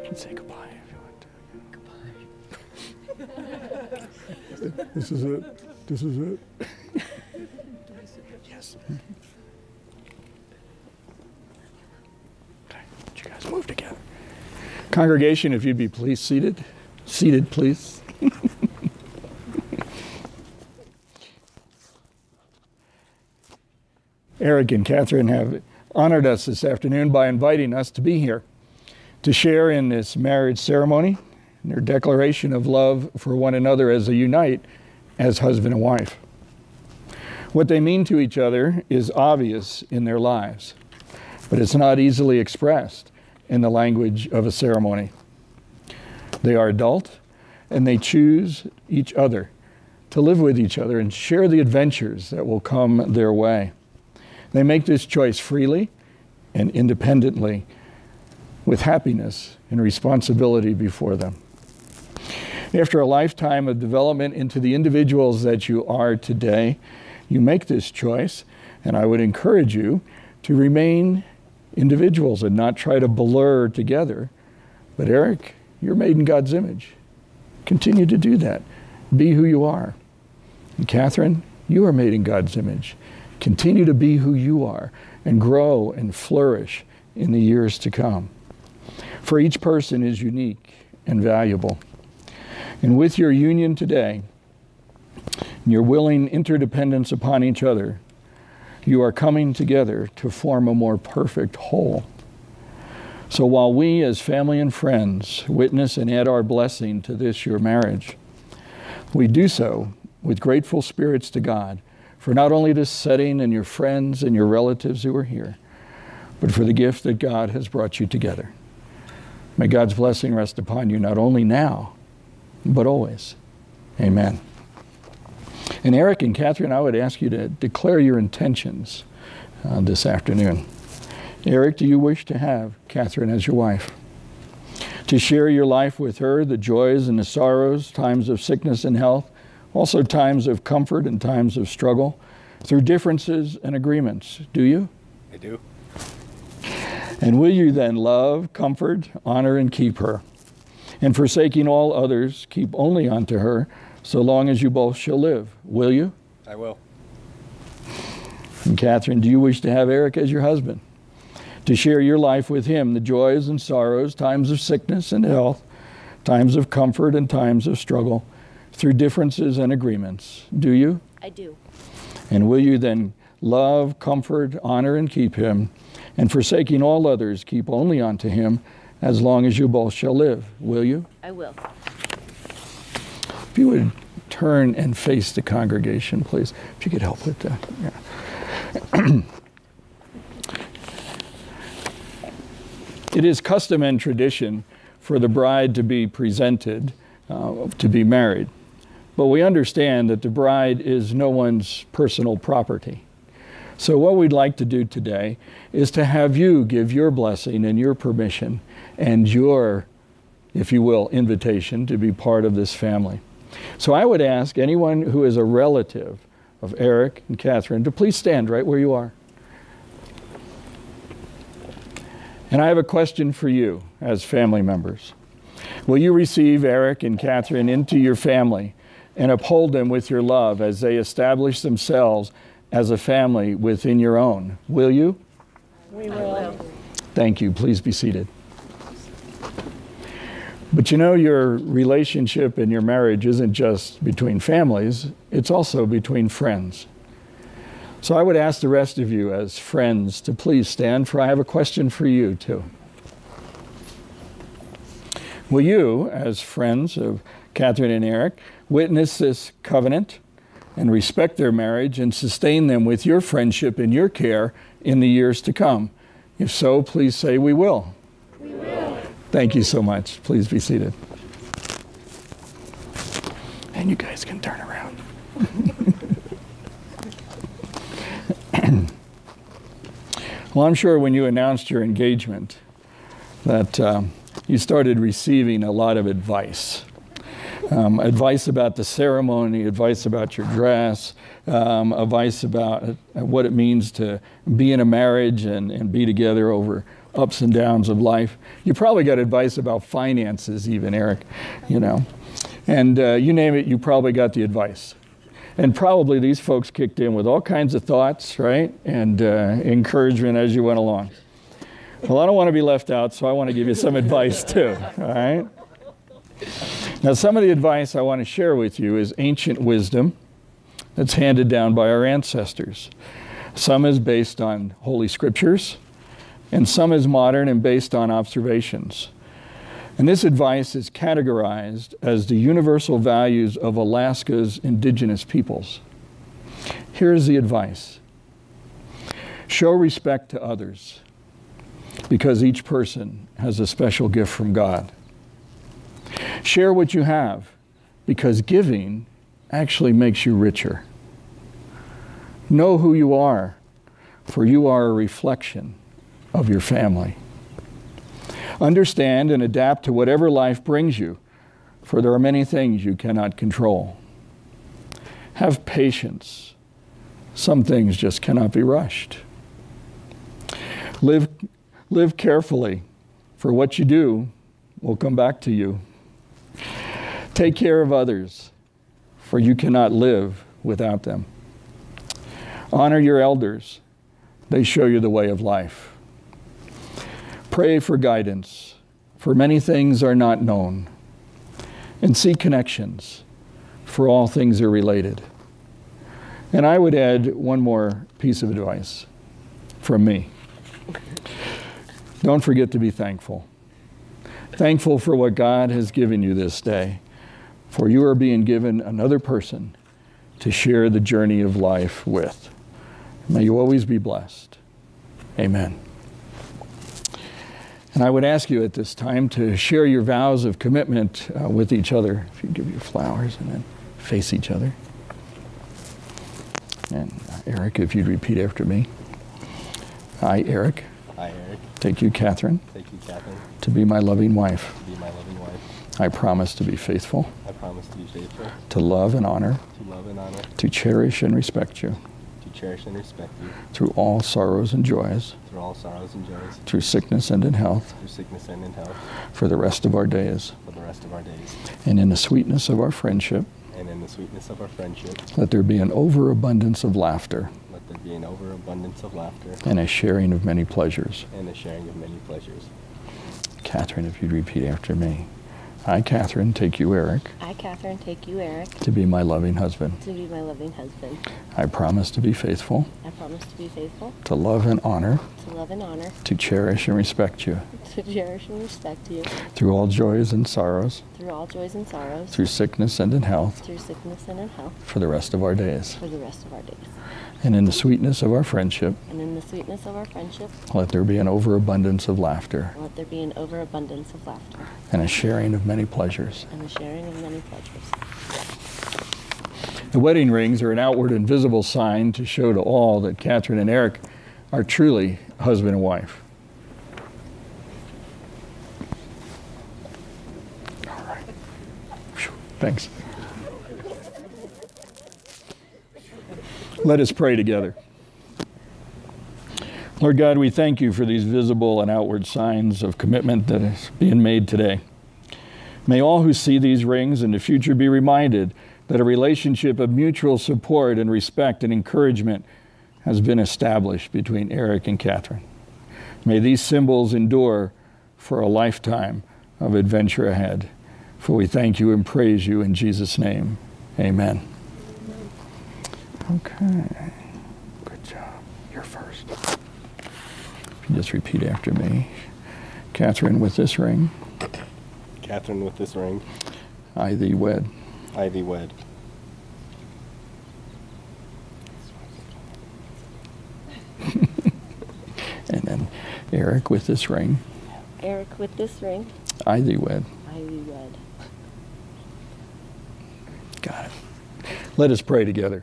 can say goodbye if you want to. This is it. This is it. Yes. Okay, you guys move together. Congregation, if you'd be please seated. Seated, please. Eric and Catherine have honored us this afternoon by inviting us to be here to share in this marriage ceremony, their declaration of love for one another as they unite as husband and wife. What they mean to each other is obvious in their lives, but it's not easily expressed in the language of a ceremony. They are adult, and they choose each other to live with each other and share the adventures that will come their way. They make this choice freely and independently, with happiness and responsibility before them. After a lifetime of development into the individuals that you are today, you make this choice, and I would encourage you to remain individuals and not try to blur together. But Eric, you're made in God's image. Continue to do that. Be who you are. And Catherine, you are made in God's image. Continue to be who you are and grow and flourish in the years to come. For each person is unique and valuable. And with your union today, and your willing interdependence upon each other, you are coming together to form a more perfect whole. So while we as family and friends witness and add our blessing to this, your marriage, we do so with grateful spirits to God for not only this setting and your friends and your relatives who are here, but for the gift that God has brought you together. May God's blessing rest upon you not only now, but always. Amen. And Eric and Catherine, I would ask you to declare your intentions this afternoon. Eric, do you wish to have Catherine as your wife? To share your life with her, the joys and the sorrows, times of sickness and health, also times of comfort and times of struggle, through differences and agreements. Do you? I do. And will you then love, comfort, honor, and keep her? And forsaking all others, keep only unto her, so long as you both shall live. Will you? I will. And Catherine, do you wish to have Eric as your husband? To share your life with him, the joys and sorrows, times of sickness and health, times of comfort and times of struggle, through differences and agreements. Do you? I do. And will you then love, comfort, honor, and keep him, and forsaking all others, keep only unto him, as long as you both shall live? Will you? I will. If you would turn and face the congregation, please. If you could help with that. Yeah. It is custom and tradition for the bride to be presented, to be married. But we understand that the bride is no one's personal property. So what we'd like to do today is to have you give your blessing and your permission and your, if you will, invitation to be part of this family. So I would ask anyone who is a relative of Eric and Catherine to please stand right where you are. And I have a question for you as family members. Will you receive Eric and Catherine into your family and uphold them with your love as they establish themselves as a family within your own? Will you? We will. Thank you. Please be seated. But you know, your relationship and your marriage isn't just between families, it's also between friends. So I would ask the rest of you as friends to please stand, for I have a question for you too. Will you, as friends of Catherine and Eric, witness this covenant and respect their marriage and sustain them with your friendship and your care in the years to come? If so, please say we will. We will. Thank you so much. Please be seated. And you guys can turn around. Well, I'm sure when you announced your engagement that you started receiving a lot of advice. Advice about the ceremony, advice about your dress, advice about what it means to be in a marriage and be together over ups and downs of life. You probably got advice about finances even, Eric, you know. And you name it, you probably got the advice. And probably these folks kicked in with all kinds of thoughts, right? And encouragement as you went along. Well, I don't want to be left out, so I want to give you some advice too, all right? Now, some of the advice I want to share with you is ancient wisdom that's handed down by our ancestors. Some is based on Holy Scriptures, and some is modern and based on observations. And this advice is categorized as the universal values of Alaska's indigenous peoples. Here's the advice. Show respect to others, because each person has a special gift from God. Share what you have, because giving actually makes you richer. Know who you are, for you are a reflection of your family. Understand and adapt to whatever life brings you, for there are many things you cannot control. Have patience. Some things just cannot be rushed. Live carefully, for what you do will come back to you. Take care of others, for you cannot live without them. Honor your elders. They show you the way of life. Pray for guidance, for many things are not known. And seek connections, for all things are related. And I would add one more piece of advice from me. Don't forget to be thankful. Thankful for what God has given you this day, for you are being given another person to share the journey of life with. May you always be blessed. Amen. And I would ask you at this time to share your vows of commitment with each other. If you give your flowers and then face each other. And Eric, if you'd repeat after me. I, Eric. I, Eric. Take you, Catherine. Take you, Catherine. To be my loving wife. To be my loving wife. I promise to be faithful. I promise to be faithful. To love and honor. To love and honor. To cherish and respect you. To cherish and respect you. Through all sorrows and joys. Through all sorrows and joys. Through sickness and in health. Through sickness and in health. For the rest of our days. For the rest of our days. And in the sweetness of our friendship. And in the sweetness of our friendship. Let there be an overabundance of laughter. Let there be an overabundance of laughter. And a sharing of many pleasures. And a sharing of many pleasures. Catherine, if you'd repeat after me. I, Catherine, take you, Eric. I, Catherine, take you, Eric. To be my loving husband. To be my loving husband. I promise to be faithful. I promise to be faithful. To love and honor. To love and honor. To cherish and respect you. To cherish and respect you. Through all joys and sorrows. Through all joys and sorrows. Through sickness and in health. Through sickness and in health. For the rest of our days. For the rest of our days. And in the sweetness of our friendship. And in the sweetness of our friendship. Let there be an overabundance of laughter. Let there be an overabundance of laughter. And a sharing of many pleasures. And the sharing of many pleasures. The wedding rings are an outward and visible sign to show to all that Catherine and Eric are truly husband and wife. All right. Thanks. Let us pray together. Lord God, we thank you for these visible and outward signs of commitment that is being made today. May all who see these rings in the future be reminded that a relationship of mutual support and respect and encouragement has been established between Eric and Catherine. May these symbols endure for a lifetime of adventure ahead. For we thank you and praise you in Jesus' name. Amen. Okay. Good job. You're first. If you just repeat after me. Catherine, with this ring. Catherine, with this ring. I thee wed. I thee wed. And then Eric, with this ring. Eric, with this ring. I thee wed. I thee wed. Got it. Let us pray together.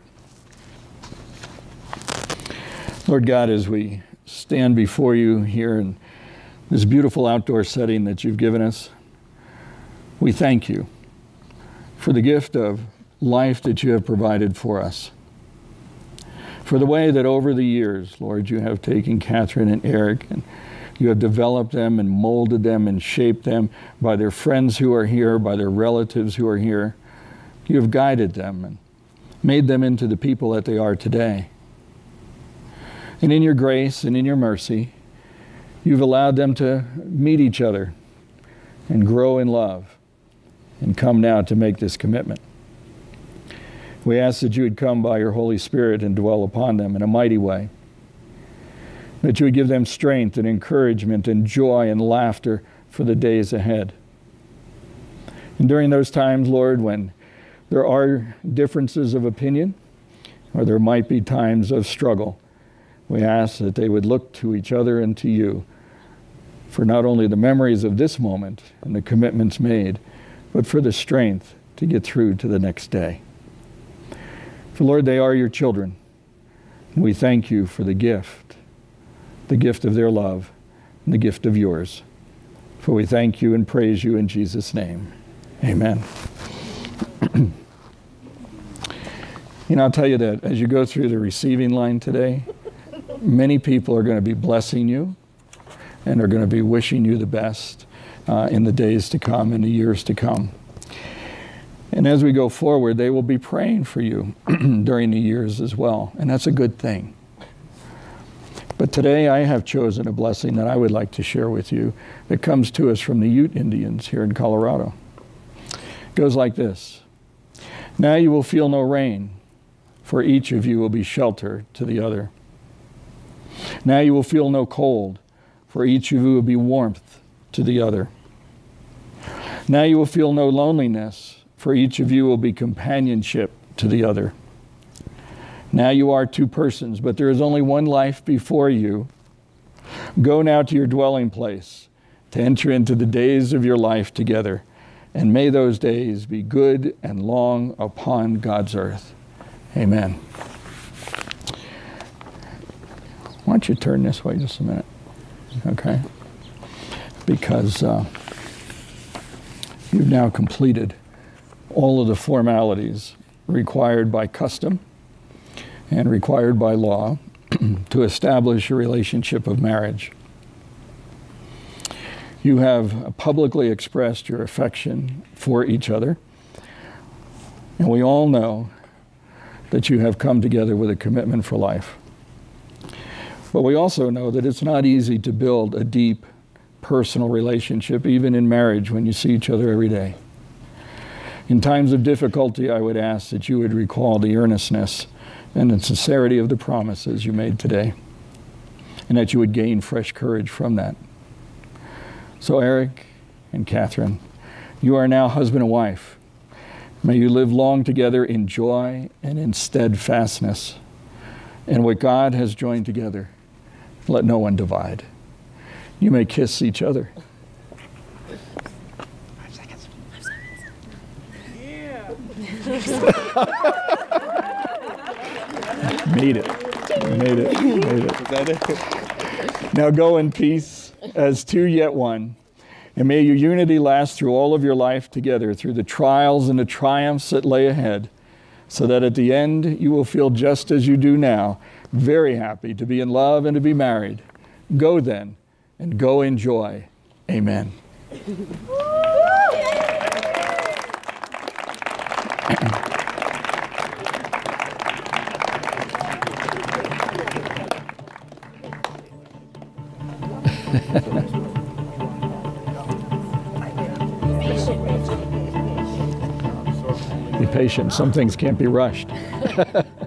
Lord God, as we stand before you here in this beautiful outdoor setting that you've given us, we thank you for the gift of life that you have provided for us. For the way that over the years, Lord, you have taken Catherine and Eric and You have developed them and molded them and shaped them by their friends who are here, by their relatives who are here. You have guided them and made them into the people that they are today. And in your grace and in your mercy, you've allowed them to meet each other and grow in love and come now to make this commitment. We ask that you would come by your Holy Spirit and dwell upon them in a mighty way. That you would give them strength and encouragement and joy and laughter for the days ahead. And during those times, Lord, when there are differences of opinion, or there might be times of struggle, we ask that they would look to each other and to you for not only the memories of this moment and the commitments made, but for the strength to get through to the next day. For Lord, they are your children. And we thank you for the gift of their love, and the gift of yours. For we thank you and praise you in Jesus' name. Amen. You know, I'll tell you that as you go through the receiving line today, many people are going to be blessing you and are going to be wishing you the best in the days to come, in the years to come. And as we go forward, they will be praying for you during the years as well. And that's a good thing. But today I have chosen a blessing that I would like to share with you that comes to us from the Ute Indians here in Colorado. It goes like this. Now you will feel no rain, for each of you will be shelter to the other. Now you will feel no cold, for each of you will be warmth to the other. Now you will feel no loneliness, for each of you will be companionship to the other. Now you are two persons, but there is only one life before you. Go now to your dwelling place to enter into the days of your life together, and may those days be good and long upon God's earth. Amen. Why don't you turn this way just a minute? Okay. Because you've now completed all of the formalities required by custom and required by law to establish a relationship of marriage. You have publicly expressed your affection for each other, and we all know that you have come together with a commitment for life. But we also know that it's not easy to build a deep personal relationship, even in marriage, when you see each other every day. In times of difficulty, I would ask that you would recall the earnestness and the sincerity of the promises you made today, and that you would gain fresh courage from that. So Eric and Catherine, you are now husband and wife. May you live long together in joy and in steadfastness. And what God has joined together, let no one divide. You may kiss each other. 5 seconds. 5 seconds. Yeah. Made it. Made it. Made it. Is that it? Now go in peace as two yet one. And may your unity last through all of your life together, through the trials and the triumphs that lay ahead, so that at the end you will feel just as you do now, very happy to be in love and to be married. Go then, and go in joy. Amen. Be patient. Some things can't be rushed.